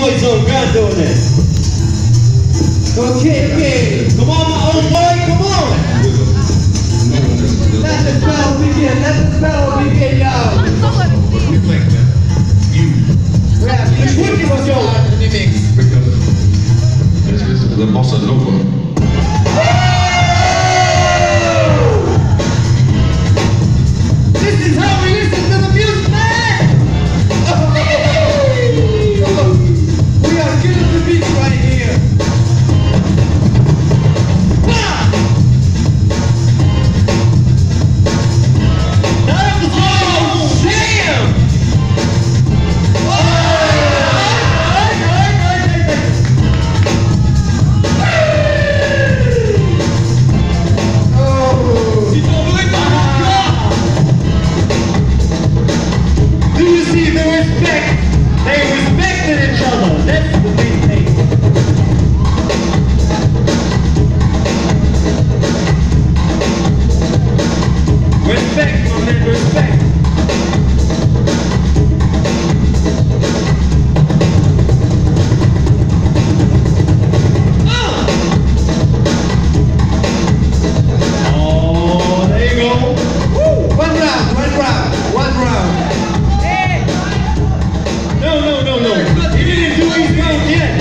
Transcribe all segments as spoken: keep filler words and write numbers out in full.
boys on God doing it. Okay, okay. Come on, my old boy, come on. Let the battle begin. Let the battle begin, y'all. We think that you. Yeah, this wicked was your remix. Because this is the bossa nova. This is how we listen to the music, man. We are killing the beat right here. Respect, my man, respect. Uh. Oh, there you go. Woo. One round, one round, one round. Hey. No, no, no, no. He didn't do his round yet.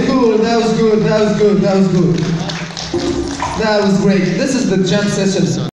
That was good, that was good, that was good. That was great. This is the jam session.